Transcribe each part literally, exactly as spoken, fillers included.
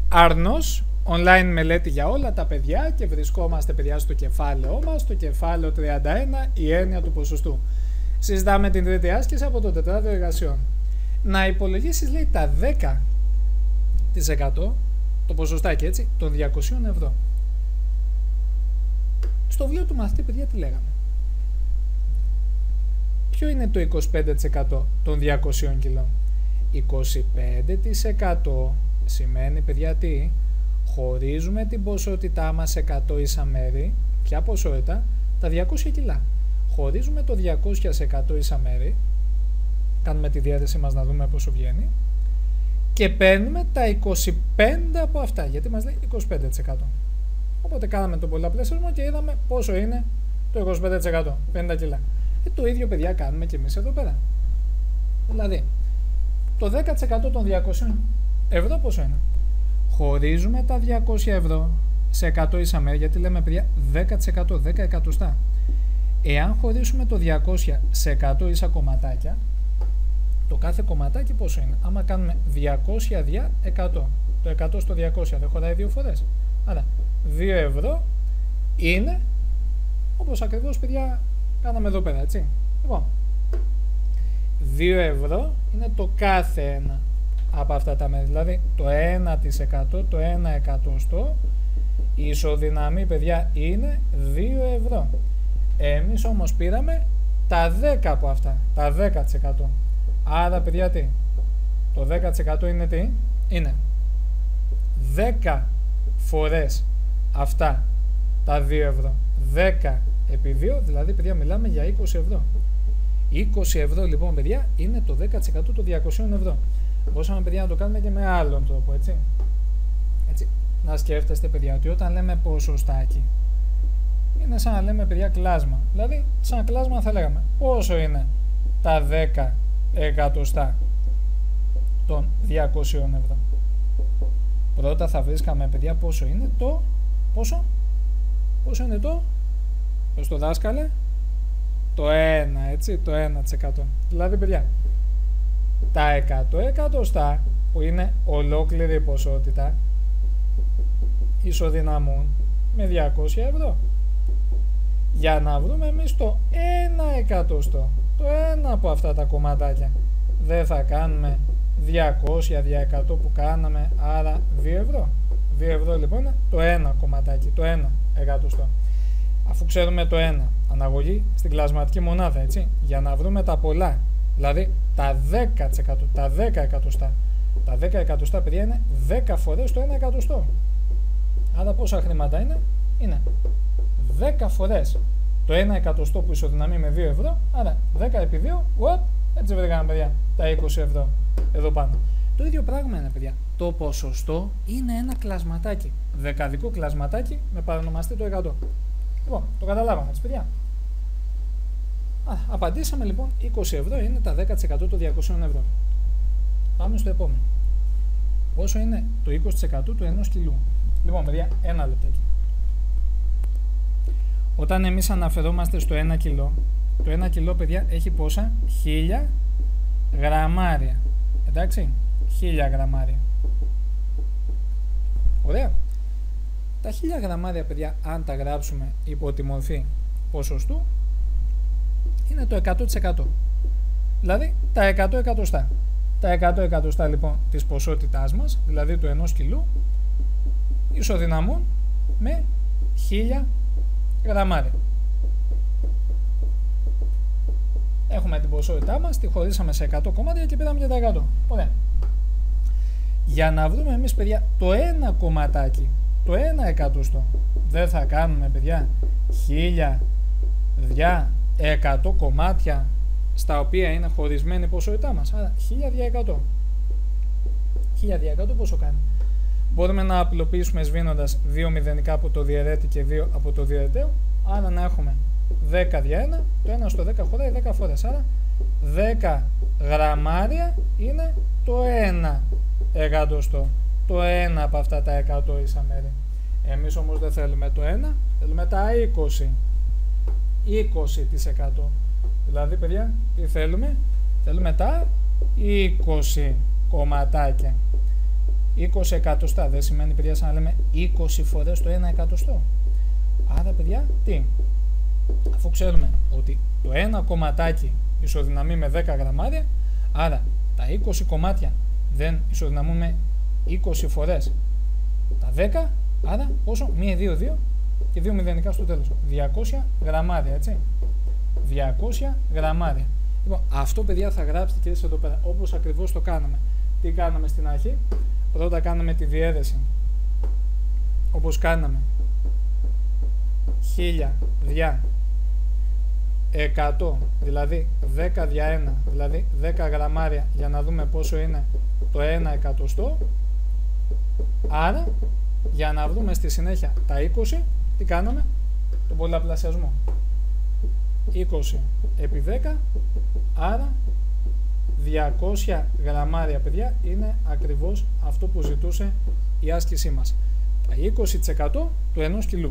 Άρνος, online μελέτη για όλα τα παιδιά και βρισκόμαστε παιδιά στο κεφάλαιό μας, στο κεφάλαιο τριάντα ένα, η έννοια του ποσοστού. Συζητάμε την τρίτη άσκηση από το τετράδιο εργασιών. Να υπολογίσεις, λέει, τα δέκα τοις εκατό, το ποσοστάκι έτσι, των διακοσίων ευρώ. Στο βιβλίο του μαθητή, παιδιά, τι λέγαμε? Ποιο είναι το είκοσι πέντε τοις εκατό των διακοσίων κιλών? είκοσι πέντε τοις εκατό σημαίνει, παιδιά, τι? Χωρίζουμε την ποσότητά μας σε εκατό ίσα μέρη. Ποια ποσότητα? Τα διακόσια κιλά. Χωρίζουμε το διακόσια σε εκατό ίσα μέρη. Κάνουμε τη διαίρεση μας να δούμε πόσο βγαίνει. Και παίρνουμε τα είκοσι πέντε από αυτά. Γιατί μας λέει είκοσι πέντε τοις εκατό. Οπότε κάναμε το πολλαπλασιασμό και είδαμε πόσο είναι το είκοσι πέντε τοις εκατό. πενήντα κιλά. Ε, το ίδιο, παιδιά, κάνουμε και εμείς εδώ πέρα. Δηλαδή, το δέκα τοις εκατό των διακοσίων ευρώ πόσο είναι? Χωρίζουμε τα διακόσια ευρώ σε εκατό ίσα μέρη, γιατί λέμε, παιδιά, δέκα τοις εκατό, δέκα εκατοστά. Εάν χωρίσουμε το διακόσια σε εκατό ίσα κομματάκια, το κάθε κομματάκι πόσο είναι? Άμα κάνουμε διακόσια δια εκατό, το εκατό στο διακόσια δεν χωράει δύο φορές. Άρα δύο ευρώ είναι όπως ακριβώς, παιδιά, κάναμε εδώ πέρα, έτσι. Λοιπόν, δύο ευρώ είναι το κάθε ένα από αυτά τα μέρη. Δηλαδή το ένα τοις εκατό, το ένα εκατοστό, η ισοδυναμή, παιδιά, είναι δύο ευρώ. Εμείς όμως πήραμε τα δέκα από αυτά, τα δέκα τοις εκατό. Άρα, παιδιά, τι? Το δέκα τοις εκατό είναι τι? Είναι δέκα φορές αυτά τα δύο ευρώ. δέκα επί δύο, δηλαδή, παιδιά, μιλάμε για είκοσι ευρώ. είκοσι ευρώ, λοιπόν, παιδιά, είναι το δέκα τοις εκατό των διακοσίων ευρώ. Μπορούσαμε, παιδιά, να το κάνουμε και με άλλον τρόπο, έτσι. έτσι. Να σκέφτεστε, παιδιά, ότι όταν λέμε ποσοστάκι, είναι σαν να λέμε, παιδιά, κλάσμα. Δηλαδή, σαν κλάσμα θα λέγαμε πόσο είναι τα δέκα εκατοστά των διακοσίων ευρώ. Πρώτα θα βρίσκαμε, παιδιά, πόσο είναι το... Πόσο? Πόσο είναι το... Πες το, δάσκαλε? Το ένα, έτσι, το ένα τοις εκατό. Δηλαδή, παιδιά, τα εκατό εκατοστά, που είναι ολόκληρη η ποσότητα, ισοδυναμούν με διακόσια ευρώ. Για να βρούμε εμείς το ένα εκατοστό, το ένα από αυτά τα κομματάκια, δεν θα κάνουμε διακόσια δια εκατό που κάναμε, άρα δύο ευρώ. δύο ευρώ, λοιπόν, είναι το ένα κομματάκι, το ένα εκατοστό. Αφού ξέρουμε το ένα, αναγωγή στην κλασματική μονάδα, έτσι, για να βρούμε τα πολλά, δηλαδή τα δέκα τοις εκατό, τα δέκα εκατοστά. Τα δέκα εκατοστά, παιδιά, είναι δέκα φορές το ένα εκατοστό. Άρα πόσα χρήματα είναι? Είναι δέκα φορές το ένα εκατοστό που ισοδυναμεί με δύο ευρώ, άρα δέκα επί δύο, what? Έτσι βρήκαμε, παιδιά, τα είκοσι ευρώ εδώ πάνω. Το ίδιο πράγμα είναι, παιδιά. Το ποσοστό είναι ένα κλασματάκι, δεκαδικό κλασματάκι με παρονομαστή το εκατό. Λοιπόν, το καταλάβαμε, έτσι, παιδιά. Α, απαντήσαμε, λοιπόν, είκοσι ευρώ είναι τα δέκα τοις εκατό των διακοσίων ευρώ. Πάμε στο επόμενο. Πόσο είναι το είκοσι τοις εκατό του ενός κιλού? Λοιπόν, παιδιά, ένα λεπτάκι. Όταν εμείς αναφερόμαστε στο ένα κιλό, το ένα κιλό, παιδιά, έχει πόσα? χίλια γραμμάρια. Εντάξει, χίλια γραμμάρια. Ωραία. Τα χίλια γραμμάρια, παιδιά, αν τα γράψουμε υπό τη μορφή ποσοστού, είναι το εκατό τοις εκατό. Δηλαδή τα εκατό εκατοστά. Τα εκατό εκατοστά, λοιπόν, της ποσότητάς μας, δηλαδή του ενός κιλού, ισοδυναμούν με χίλια γραμμάρια. Έχουμε την ποσότητά μας, τη χωρίσαμε σε εκατό κομμάτια και πήραμε και τα εκατό. Ωραία. Για να βρούμε εμείς, παιδιά, το ένα κομματάκι, το ένα εκατοστό, δεν θα κάνουμε, παιδιά, χίλια δια εκατό κομμάτια στα οποία είναι χωρισμένη η ποσότητά μας. Άρα χίλια δια εκατό. χίλια δια εκατό πόσο κάνει? Μπορούμε να απλοποιήσουμε σβήνοντας δύο μηδενικά από το διαιρέτη και δύο από το διαιρεταίο. Άρα να έχουμε δέκα δια ένα, το ένα στο δέκα χωράει δέκα φορές. Άρα δέκα γραμμάρια είναι το ένα εκατοστό. Το ένα από αυτά τα εκατό ίσα μέρη. Εμείς όμως δεν θέλουμε το ένα, θέλουμε τα είκοσι. είκοσι τοις εκατό. Δηλαδή, παιδιά, τι θέλουμε? Θέλουμε τα είκοσι κομματάκια. είκοσι εκατοστά δεν σημαίνει, παιδιά, σαν να λέμε είκοσι φορές το ένα εκατοστό. Άρα, παιδιά, τι? Αφού ξέρουμε ότι το ένα κομματάκι ισοδυναμεί με δέκα γραμμάρια, άρα τα είκοσι κομμάτια δεν ισοδυναμούν με είκοσι φορές τα δέκα, άρα πόσο? μία, δύο, δύο και δύο μηδενικά στο τέλος. διακόσια γραμμάρια, έτσι. διακόσια γραμμάρια. Λοιπόν, αυτό, παιδιά, θα γράψετε και εσείς εδώ πέρα, όπως ακριβώς το κάναμε. Τι κάναμε στην αρχή? Πρώτα κάναμε τη διαίρεση, όπως κάναμε χίλια δια εκατό, δηλαδή δέκα δια ένα, δηλαδή δέκα γραμμάρια, για να δούμε πόσο είναι το ένα εκατοστό. Άρα, για να βρούμε στη συνέχεια τα είκοσι, τι κάναμε? Τον πολλαπλασιασμό. είκοσι επί δέκα, άρα διακόσια γραμμάρια, παιδιά, είναι ακριβώς αυτό που ζητούσε η άσκησή μας. Τα είκοσι τοις εκατό του ενός κιλού.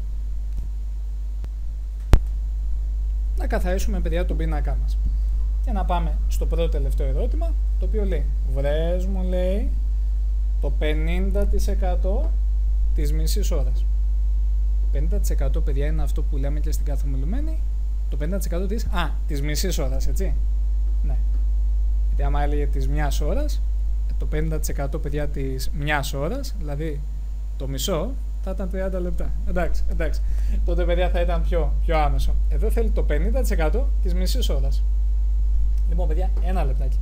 Να καθαρίσουμε, παιδιά, τον πίνακά μας. Και να πάμε στο πρώτο τελευταίο ερώτημα, το οποίο λέει, βρες μου, λέει, το πενήντα τοις εκατό της μισής ώρας. πενήντα τοις εκατό, παιδιά, είναι αυτό που λέμε και στην καθομιλουμένη, το πενήντα τοις εκατό της, α, της μισής ώρας, έτσι. Ναι. Γιατί άμα έλεγε της μιας ώρας, το πενήντα τοις εκατό, παιδιά, της μιας ώρας, δηλαδή το μισό, θα ήταν τριάντα λεπτά. Εντάξει, εντάξει. Τότε, παιδιά, θα ήταν πιο, πιο άμεσο. Εδώ θέλει το πενήντα τοις εκατό της μισής ώρας. Λοιπόν, παιδιά, ένα λεπτάκι.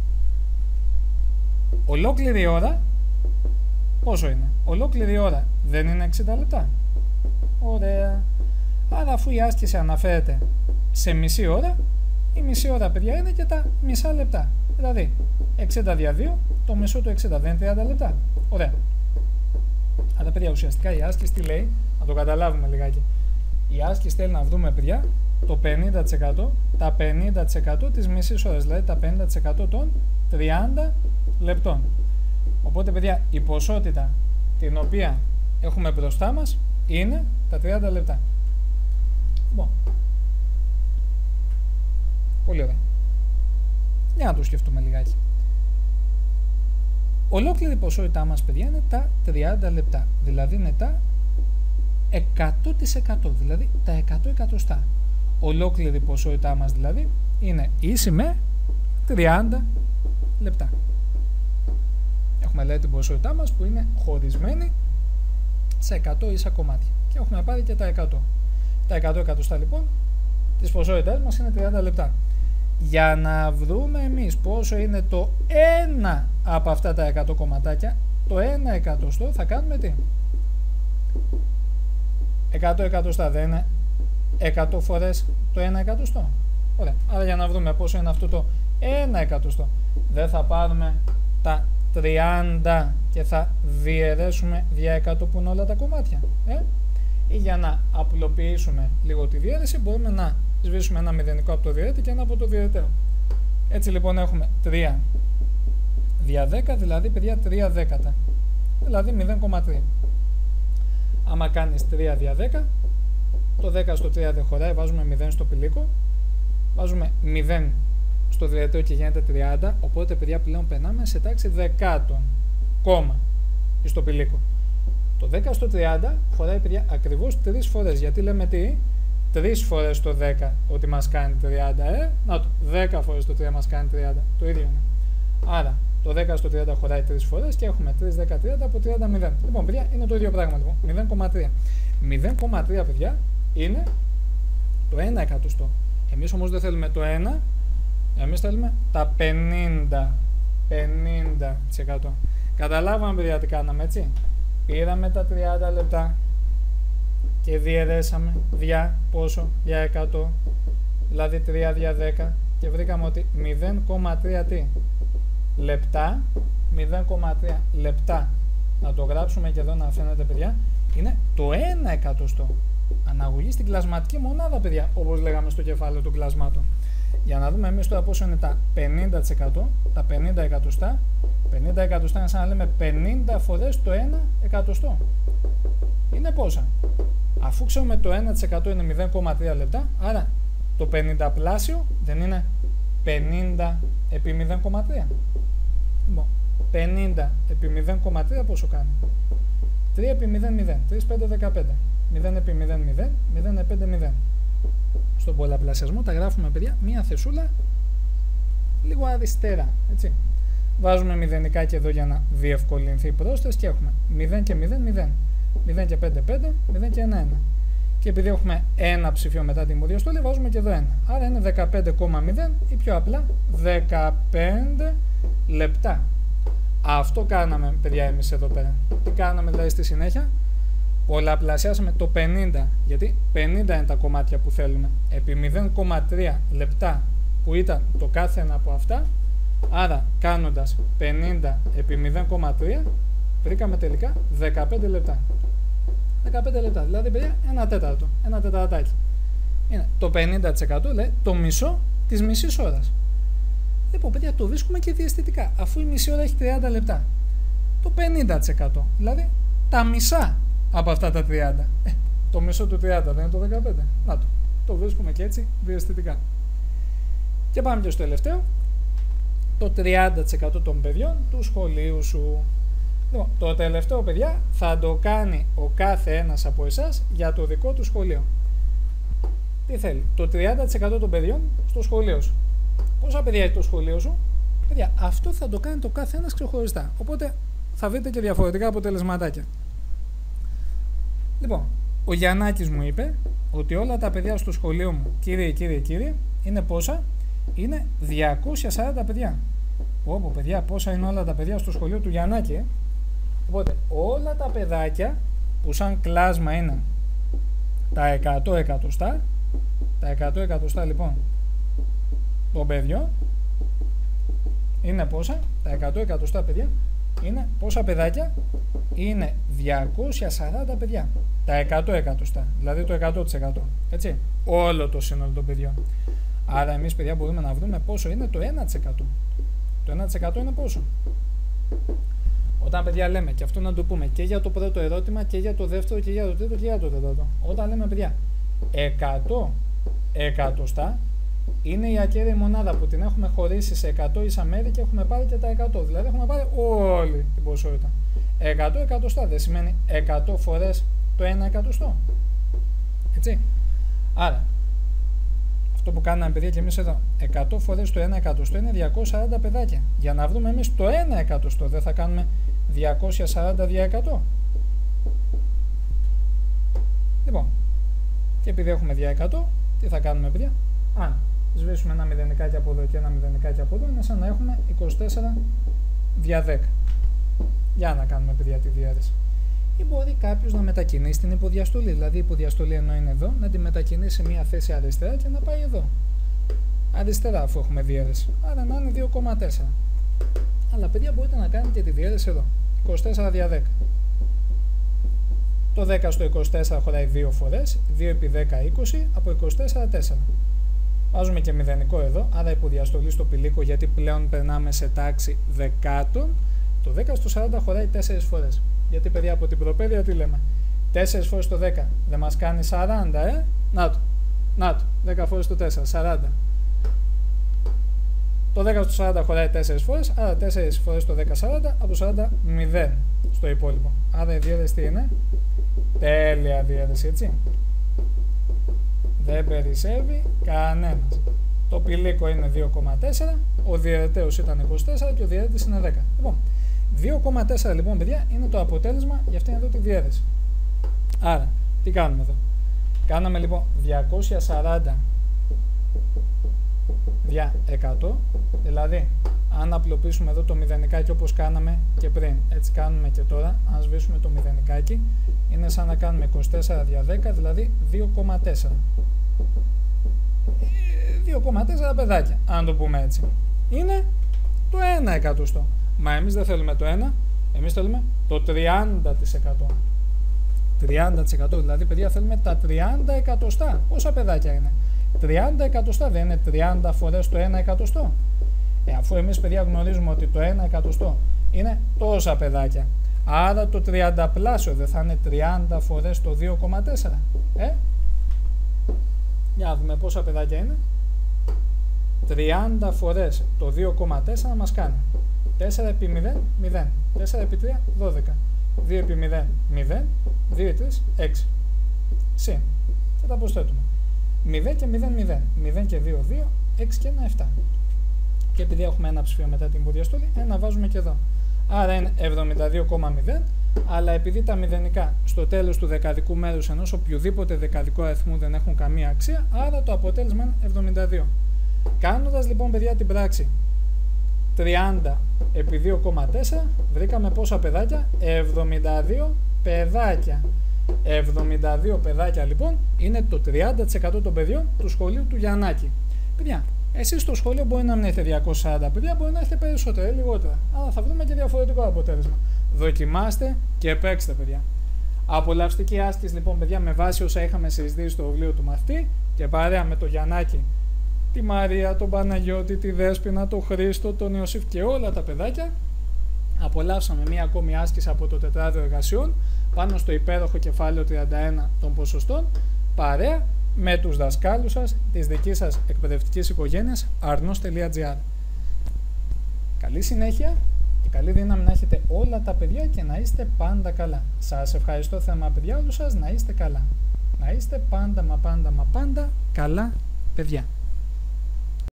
Ολόκληρη ώρα, πόσο είναι? Ολόκληρη ώρα δεν είναι εξήντα λεπτά. Ωραία. Άρα, αφού η άσκηση αναφέρεται σε μισή ώρα, η μισή ώρα, παιδιά, είναι και τα μισά λεπτά. Δηλαδή, εξήντα δια δύο, το μισό του εξήντα δεν είναι τριάντα λεπτά. Ωραία. Άρα, παιδιά, ουσιαστικά η άσκηση τι λέει? Να το καταλάβουμε λιγάκι. Η άσκηση θέλει να βρούμε, παιδιά, το πενήντα τοις εκατό, τα πενήντα τοις εκατό της μισής ώρας, δηλαδή τα πενήντα τοις εκατό των τριάντα λεπτών. Οπότε, παιδιά, η ποσότητα την οποία έχουμε μπροστά μας είναι τα τριάντα λεπτά. Λοιπόν. Πολύ ωραία. Για να το σκεφτούμε λιγάκι. Ολόκληρη ποσότητά μας, παιδιά, είναι τα τριάντα λεπτά. Δηλαδή είναι τα εκατό τοις εκατό, δηλαδή τα εκατό εκατοστά. Ολόκληρη ποσότητά μας, δηλαδή, είναι ίση με τριάντα λεπτά. Έχουμε, λέει, την ποσότητά μας που είναι χωρισμένη σε εκατό ίσα κομμάτια. Και έχουμε πάρει και τα εκατό. Τα εκατό εκατοστά, λοιπόν, της ποσότητάς μας είναι τριάντα λεπτά. Για να βρούμε εμείς πόσο είναι το ένα από αυτά τα εκατό κομματάκια, το ένα εκατοστό, θα κάνουμε τι? εκατό εκατοστά δεν είναι εκατό φορές το ένα εκατοστό? Ωραία. Άρα, για να βρούμε πόσο είναι αυτό το ένα εκατοστό, δεν θα πάρουμε τα τριάντα και θα διαιρέσουμε δια εκατό που είναι όλα τα κομμάτια? Ε? Ή για να απλοποιήσουμε λίγο τη διαίρεση, μπορούμε να σβήσουμε ένα μηδενικό από το διαιρέτη και ένα από το διαιρετέο. Έτσι, λοιπόν, έχουμε τρία δια δέκα, δηλαδή, παιδιά, τρία δέκατα. Δηλαδή μηδέν κόμμα τρία. Άμα κάνεις τρία δια δέκα, το δέκα στο τρία δεν χωράει, βάζουμε μηδέν στο πηλίκο, βάζουμε μηδέν στο διαιρετέο και γίνεται τριάντα, οπότε, παιδιά, πλέον περνάμε σε τάξη δεκάτων, κόμμα, στο πηλίκο. Το δέκα στο τριάντα χωράει, παιδιά, ακριβώς τρεις φορές. Γιατί λέμε τι? τρεις φορές το δέκα ότι μας κάνει τριάντα, ε? Να το, δέκα φορές το τρία μας κάνει τριάντα. Το ίδιο είναι. Άρα, το δέκα στο τριάντα χωράει τρεις φορές και έχουμε τρία, δέκα, τριάντα από τριάντα, μηδέν. Λοιπόν, παιδιά, είναι το ίδιο πράγμα, λοιπόν. μηδέν κόμμα τρία. μηδέν κόμμα τρία, παιδιά, είναι το ένα εκατοστό. Εμείς όμως δεν θέλουμε το ένα, εμείς θέλουμε τα πενήντα. πενήντα τοις εκατό. Καταλάβαμε, παιδιά, τι κάναμε, έτσι? Πήραμε τα τριάντα λεπτά και διαιρέσαμε δια πόσο? Δια εκατό, δηλαδή τρία δια δέκα, και βρήκαμε ότι μηδέν κόμμα τρία τι? Λεπτά. μηδέν κόμμα τρία λεπτά. Να το γράψουμε και εδώ να φαίνεται, παιδιά, είναι το ένα εκατοστό. Αναγωγή στην κλασματική μονάδα, παιδιά, όπως λέγαμε στο κεφάλαιο των κλασμάτων. Για να δούμε εμείς τώρα πόσο είναι τα πενήντα τοις εκατό, τα πενήντα εκατοστά. πενήντα εκατοστά είναι σαν να λέμε πενήντα φορές το ένα εκατοστό. Είναι πόσα? Αφού ξέρουμε το ένα τοις εκατό είναι μηδέν κόμμα τρία λεπτά, άρα το πενήντα πλάσιο δεν είναι πενήντα επί μηδέν κόμμα τρία. Λοιπόν, πενήντα επί μηδέν κόμμα τρία πόσο κάνει? τρία επί μηδέν, μηδέν. τρία, πέντε, δεκαπέντε. μηδέν επί μηδέν, μηδέν. μηδέν επί πέντε, μηδέν. Στον πολλαπλασιασμό τα γράφουμε, παιδιά, μία θεσούλα λίγο αριστερά, έτσι. Βάζουμε μηδενικά και εδώ για να διευκολυνθεί η πρόσθεση και έχουμε μηδέν και μηδέν, μηδέν. μηδέν και πέντε, πέντε. μηδέν και ένα, ένα. Και επειδή έχουμε ένα ψηφίο μετά την υποδιαστολή, βάζουμε και εδώ ένα. Άρα είναι δεκαπέντε κόμμα μηδέν ή πιο απλά δεκαπέντε λεπτά. Αυτό κάναμε, παιδιά, εμείς εδώ πέρα. Τι κάναμε δηλαδή στη συνέχεια? Πολλαπλασιάσαμε το πενήντα, γιατί πενήντα είναι τα κομμάτια που θέλουμε, επί μηδέν κόμμα τρία λεπτά που ήταν το κάθε ένα από αυτά. Άρα κάνοντας πενήντα επί μηδέν κόμμα τρία βρήκαμε τελικά δεκαπέντε λεπτά. δεκαπέντε λεπτά, δηλαδή, παιδιά, ένα τέταρτο, ένα τεταρτάκι. Είναι το πενήντα τοις εκατό, λέει, το μισό της μισής ώρας. Λοιπόν, παιδιά, το βρίσκουμε και διαισθητικά, αφού η μισή ώρα έχει τριάντα λεπτά. Το πενήντα τοις εκατό, δηλαδή τα μισά από αυτά τα τριάντα. Ε, το μισό του τριάντα δεν είναι το δεκαπέντε. Να το, το βρίσκουμε και έτσι διαισθητικά. Και πάμε και στο τελευταίο. Το τριάντα τοις εκατό των παιδιών του σχολείου σου. Λοιπόν, το τελευταίο, παιδιά, θα το κάνει ο κάθε ένας από εσάς για το δικό του σχολείο. Τι θέλει? Το τριάντα τοις εκατό των παιδιών στο σχολείο σου. Πόσα παιδιά έχει το σχολείο σου? Παιδιά, αυτό θα το κάνει το κάθε ένας ξεχωριστά. Οπότε θα βρείτε και διαφορετικά αποτελεσματάκια. Λοιπόν, ο Γιαννάκης μου είπε ότι όλα τα παιδιά στο σχολείο μου, κύριε, κύριε, κύριε, είναι πόσα? Είναι διακόσια σαράντα παιδιά. Πω, πω, παιδιά, πόσα είναι όλα τα παιδιά στο σχολείο του Γιαννάκη, ε? Οπότε, όλα τα παιδάκια που σαν κλάσμα είναι τα εκατό εκατοστά, τα εκατό εκατοστά λοιπόν των παιδιών, είναι πόσα? Τα εκατό εκατοστά παιδιά είναι πόσα παιδάκια? Είναι διακόσια σαράντα παιδιά. Τα εκατό εκατοστά, δηλαδή το εκατό τοις εκατό, έτσι, όλο το σύνολο των παιδιών. Άρα εμείς, παιδιά, μπορούμε να βρούμε πόσο είναι το ένα τοις εκατό. Το ένα τοις εκατό είναι πόσο? Όταν, παιδιά, λέμε, και αυτό να το πούμε και για το πρώτο ερώτημα και για το δεύτερο και για το τρίτο και για το τέταρτο. Όταν λέμε, παιδιά, εκατό εκατοστά είναι η ακέραιη μονάδα που την έχουμε χωρίσει σε εκατό ίσα μέρη και έχουμε πάρει και τα εκατό. Δηλαδή έχουμε πάρει όλη την ποσότητα. εκατό εκατοστά δεν σημαίνει εκατό φορές το ένα εκατοστό. Έτσι. Άρα, αυτό που κάναμε, παιδιά, και εμείς εδώ, εκατό φορές το ένα εκατοστό είναι διακόσια σαράντα παιδάκια. Για να βρούμε εμείς το ένα εκατοστό, δεν θα κάνουμε διακόσια σαράντα δια εκατό. Λοιπόν, και επειδή έχουμε δια εκατό, τι θα κάνουμε, παιδιά? Αν σβήσουμε ένα μηδενικάκι από εδώ και ένα μηδενικάκι από εδώ, είναι σαν να έχουμε είκοσι τέσσερα δια δέκα. Για να κάνουμε, παιδιά, τη διαίρεση. Ή μπορεί κάποιος να μετακινήσει την υποδιαστολή. Δηλαδή, η υποδιαστολή ενώ είναι εδώ, να τη μετακινήσει σε μία θέση αριστερά και να πάει εδώ. Αριστερά, αφού έχουμε διαίρεση. Άρα να είναι δύο κόμμα τέσσερα. Αλλά, παιδιά, μπορείτε να κάνετε και τη διαίρεση εδώ. είκοσι τέσσερα δια δέκα. Το δέκα στο είκοσι τέσσερα χωράει δύο φορές. δύο επί δέκα, είκοσι. Από είκοσι τέσσερα, τέσσερα. Βάζουμε και μηδενικό εδώ. Άρα υποδιαστολή στο πηλίκο, γιατί πλέον περνάμε σε τάξη δεκάτων. Το δέκα στο σαράντα χωράει τέσσερις φορές. Γιατί, παιδιά, από την προπαίδεια τι λέμε? τέσσερις φορές το δέκα δεν μας κάνει σαράντα, ε? Να το. Να το. δέκα φορές το τέσσερα, σαράντα. Το δέκα στο σαράντα χωράει τέσσερις φορές, άρα τέσσερις φορές το δέκα, σαράντα, από σαράντα, μηδέν στο υπόλοιπο. Άρα η διαίρεση τι είναι? Τέλεια διαίρεση, έτσι. Δεν περισσεύει κανένας. Το πηλίκο είναι δύο κόμμα τέσσερα, ο διαιρεταίος ήταν είκοσι τέσσερα και ο διαιρέτης είναι δέκα. Λοιπόν, δύο κόμμα τέσσερα λοιπόν, παιδιά, είναι το αποτέλεσμα για αυτήν εδώ τη διαίρεση. Άρα, τι κάνουμε εδώ? Κάναμε λοιπόν διακόσια σαράντα δια εκατό, δηλαδή αν απλοποιήσουμε εδώ το μηδενικάκι όπως κάναμε και πριν, έτσι κάνουμε και τώρα, αν σβήσουμε το μηδενικάκι, είναι σαν να κάνουμε είκοσι τέσσερα δια δέκα, δηλαδή δύο κόμμα τέσσερα. δύο κόμμα τέσσερα παιδάκια, αν το πούμε έτσι. Είναι το ένα εκατοστό. Μα εμείς δεν θέλουμε το ένα, εμείς θέλουμε το τριάντα τοις εκατό. τριάντα τοις εκατό, δηλαδή, παιδιά, θέλουμε τα τριάντα εκατοστά. Πόσα παιδάκια είναι? τριάντα εκατοστά, δεν είναι τριάντα φορές το ένα εκατοστό? Ε, αφού εμείς, παιδιά, γνωρίζουμε ότι το ένα εκατοστό είναι τόσα παιδάκια, άρα το τριάντα πλάσιο δεν θα είναι τριάντα φορές το δύο κόμμα τέσσερα? Ε? Για να δούμε πόσα παιδάκια είναι. τριάντα φορές το δύο κόμμα τέσσερα μας κάνει τέσσερα επί μηδέν, μηδέν. τέσσερα επί τρία, δώδεκα. δύο επί μηδέν, μηδέν. δύο επί τρία, έξι. Συν. Θα τα προσθέτουμε. μηδέν και μηδέν, μηδέν. μηδέν και δύο, δύο. έξι και ένα, επτά. Και επειδή έχουμε ένα ψηφίο μετά την υποδιαστολή, ένα βάζουμε και εδώ. Άρα είναι εβδομήντα δύο κόμμα μηδέν, αλλά επειδή τα μηδενικά στο τέλος του δεκαδικού μέρους ενός οποιοδήποτε δεκαδικού αριθμού δεν έχουν καμία αξία, άρα το αποτέλεσμα είναι εβδομήντα δύο. Κάνοντας λοιπόν, παιδιά, την πράξη τριάντα επί δύο κόμμα τέσσερα, βρήκαμε πόσα παιδάκια? εβδομήντα δύο παιδάκια. εβδομήντα δύο παιδάκια λοιπόν είναι το τριάντα τοις εκατό των παιδιών του σχολείου του Γιαννάκη. Παιδιά, εσείς στο σχολείο μπορεί να μην έχετε διακόσια σαράντα παιδιά, μπορεί να έχετε περισσότερα ή λιγότερα. Αλλά θα βρούμε και διαφορετικό αποτέλεσμα. Δοκιμάστε και παίξτε, παιδιά. Απολαυστική άσκηση λοιπόν, παιδιά, με βάση όσα είχαμε συζητήσει στο βιβλίο του μαθητή και παρέα με το Γιαννάκη, τη Μαρία, τον Παναγιώτη, τη Δέσποινα, τον Χρήστο, τον Ιωσήφ και όλα τα παιδάκια. Απολαύσαμε μία ακόμη άσκηση από το τετράδιο εργασιών πάνω στο υπέροχο κεφάλαιο τριάντα ένα των ποσοστών, παρέα με τους δασκάλους σας της δικής σας εκπαιδευτικής οικογένειας αρνός τελεία τζι άρ. Καλή συνέχεια και καλή δύναμη να έχετε όλα τα παιδιά και να είστε πάντα καλά. Σας ευχαριστώ θερμά, παιδιά, όλους σας, να είστε καλά. Να είστε πάντα μα πάντα μα πάντα καλά, παιδιά.